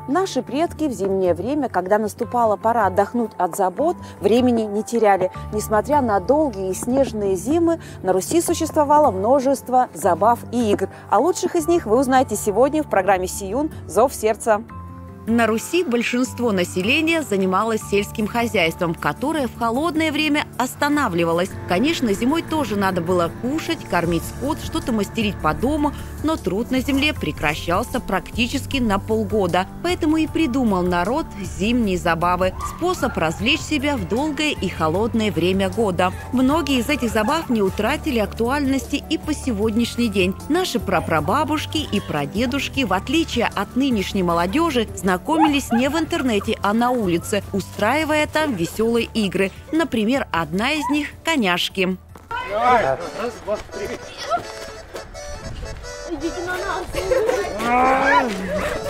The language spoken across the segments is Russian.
Наши предки в зимнее время, когда наступала пора отдохнуть от забот, времени не теряли. Несмотря на долгие снежные зимы, на Руси существовало множество забав и игр. О лучших из них вы узнаете сегодня в программе «Сиюн. Зов сердца». На Руси большинство населения занималось сельским хозяйством, которое в холодное время останавливалось. Конечно, зимой тоже надо было кушать, кормить скот, что-то мастерить по дому, но труд на земле прекращался практически на полгода. Поэтому и придумал народ зимние забавы – способ развлечь себя в долгое и холодное время года. Многие из этих забав не утратили актуальности и по сегодняшний день. Наши прапрабабушки и прадедушки, в отличие от нынешней молодежи, знакомились не в интернете, а на улице, устраивая там веселые игры. Например, одна из них – коняшки. Раз, два, три. Идите на нас.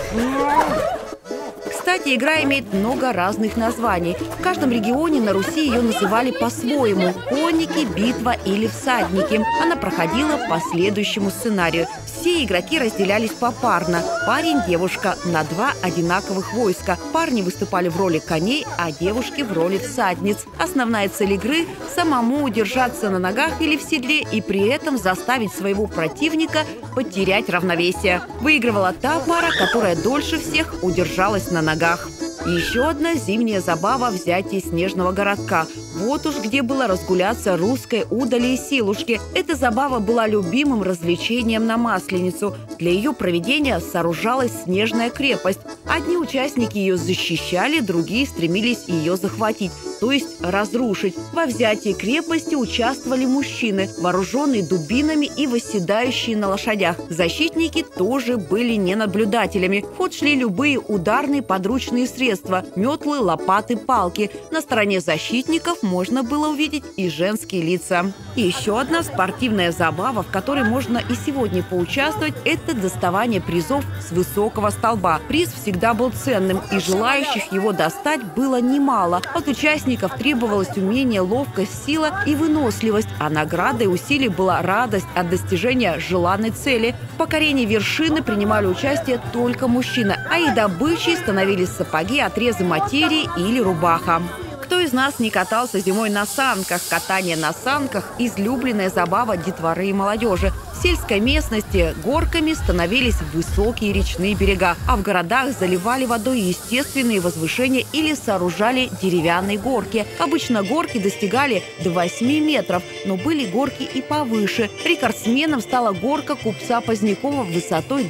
Кстати, игра имеет много разных названий. В каждом регионе на Руси ее называли по-своему – конники, битва или всадники. Она проходила по следующему сценарию. Все игроки разделялись попарно. Парень, девушка на два одинаковых войска. Парни выступали в роли коней, а девушки в роли всадниц. Основная цель игры – самому удержаться на ногах или в седле и при этом заставить своего противника потерять равновесие. Выигрывала та пара, которая дольше всех удержалась на ногах. Еще одна зимняя забава – взятие снежного городка. Вот уж где было разгуляться русской удали и силушки. Эта забава была любимым развлечением на Масленицу. Для ее проведения сооружалась снежная крепость. Одни участники ее защищали, другие стремились ее захватить, то есть разрушить. Во взятии крепости участвовали мужчины, вооруженные дубинами и восседающие на лошадях. Защитники тоже были не наблюдателями. В ход шли любые ударные подручные средства – метлы, лопаты, палки. На стороне защитников можно было увидеть и женские лица. И еще одна спортивная забава, в которой можно и сегодня поучаствовать – это доставание призов с высокого столба. Приз всегда был ценным, и желающих его достать было немало. От участников требовалось умение, ловкость, сила и выносливость, а наградой усилий была радость от достижения желанной цели. В покорении вершины принимали участие только мужчины, а их добычей становились сапоги, отрезы материи или рубаха. Кто из нас не катался зимой на санках? Катание на санках – излюбленная забава детворы и молодежи. В сельской местности горками становились высокие речные берега, а в городах заливали водой естественные возвышения или сооружали деревянные горки. Обычно горки достигали до 8 метров, но были горки и повыше. Рекордсменом стала горка купца Позднякова высотой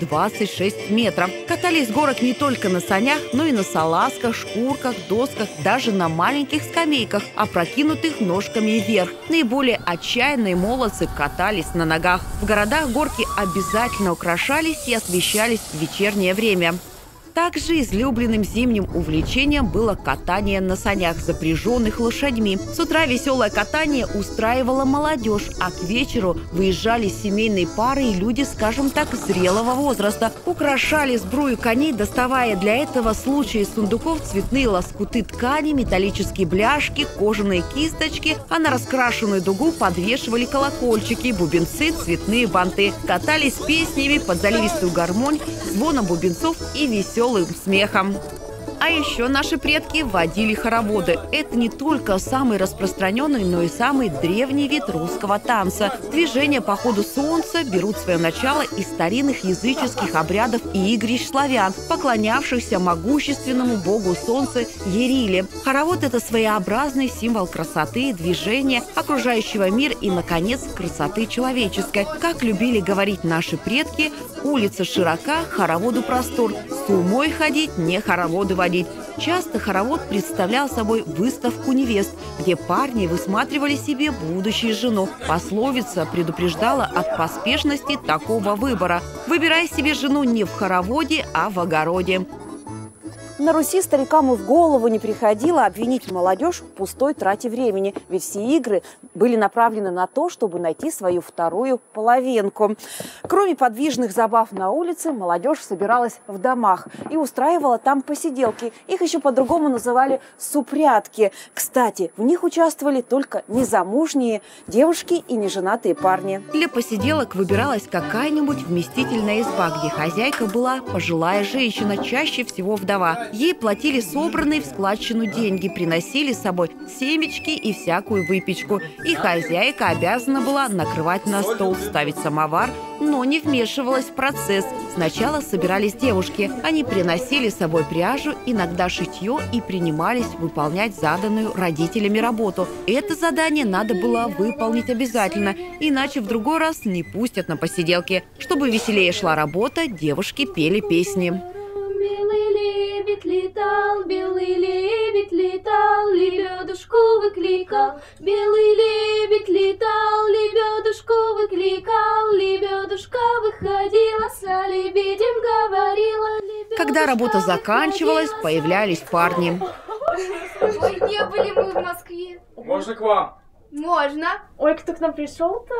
26 метров. Катались с горок не только на санях, но и на салазках, шкурках, досках, даже на маленьких скамейках, опрокинутых ножками вверх. Наиболее отчаянные молодцы катались на ногах. В городах горки обязательно украшались и освещались в вечернее время. Также излюбленным зимним увлечением было катание на санях, запряженных лошадьми. С утра веселое катание устраивала молодежь, а к вечеру выезжали семейные пары и люди, скажем так, зрелого возраста. Украшали сбрую коней, доставая для этого случая из сундуков цветные лоскуты ткани, металлические бляшки, кожаные кисточки, а на раскрашенную дугу подвешивали колокольчики, бубенцы, цветные банты. Катались песнями под заливистую гармонь, звоном бубенцов и веселым смехом. А еще наши предки водили хороводы. Это не только самый распространенный, но и самый древний вид русского танца. Движения по ходу солнца берут свое начало из старинных языческих обрядов и игрищ славян, поклонявшихся могущественному богу солнца Яриле. Хоровод – это своеобразный символ красоты, движения, окружающего мир и, наконец, красоты человеческой. Как любили говорить наши предки, улица широка, хороводу простор. С умой ходить, не хороводы водить. Часто хоровод представлял собой выставку невест, где парни высматривали себе будущую жену. Пословица предупреждала от поспешности такого выбора. Выбирай себе жену не в хороводе, а в огороде. На Руси старикам и в голову не приходило обвинить молодежь в пустой трате времени, ведь все игры были направлены на то, чтобы найти свою вторую половинку. Кроме подвижных забав на улице, молодежь собиралась в домах и устраивала там посиделки. Их еще по-другому называли супрятки. Кстати, в них участвовали только незамужние девушки и неженатые парни. Для посиделок выбиралась какая-нибудь вместительная изба, где хозяйка была пожилая женщина, чаще всего вдова. Ей платили собранные в складчину деньги, приносили с собой семечки и всякую выпечку. И хозяйка обязана была накрывать на стол, ставить самовар, но не вмешивалась в процесс. Сначала собирались девушки. Они приносили с собой пряжу, иногда шитье и принимались выполнять заданную родителями работу. Это задание надо было выполнить обязательно, иначе в другой раз не пустят на посиделки. Чтобы веселее шла работа, девушки пели песни. Белый лебедь летал, лебедушку выкликал. Белый лебедь летал, лебедушку выкликал. Лебедушка выходила, с лебедем говорила. Когда работа заканчивалась, появлялись парни. Ой, не были мы в Москве. Можно к вам? Можно. Ой, кто к нам пришел-то?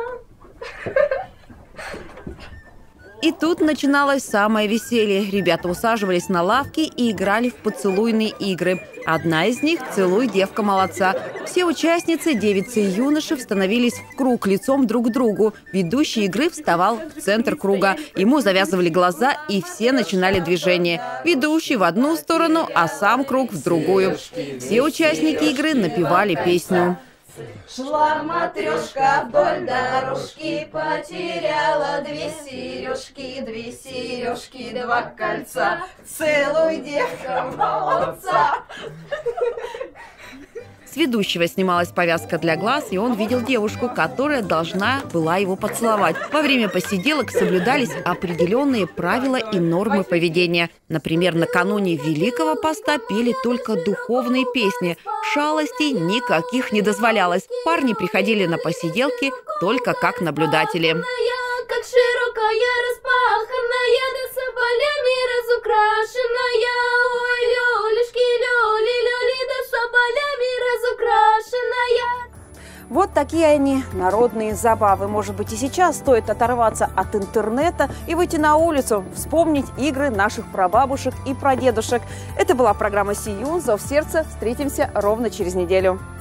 И тут начиналось самое веселье. Ребята усаживались на лавки и играли в поцелуйные игры. Одна из них – «Целуй, девка, молодца». Все участницы, девицы и юноши, становились в круг лицом друг к другу. Ведущий игры вставал в центр круга. Ему завязывали глаза, и все начинали движение. Ведущий в одну сторону, а сам круг в другую. Все участники игры напевали песню. Шла матрешка вдоль дорожки, потеряла две сережки, два кольца. Целуй, девка, молодца. С ведущего снималась повязка для глаз, и он видел девушку, которая должна была его поцеловать. Во время посиделок соблюдались определенные правила и нормы поведения. Например, накануне Великого Поста пели только духовные песни. Шалостей никаких не дозволялось. Парни приходили на посиделки только как наблюдатели. Как широкая, распаханная, да соболями разукрашенная. Ой, лёлюшки, лёли, да соболями разукрашенная. Вот такие они, народные забавы. Может быть, и сейчас стоит оторваться от интернета и выйти на улицу, вспомнить игры наших прабабушек и прадедушек. Это была программа «Сиюн. Зов сердца». Встретимся ровно через неделю.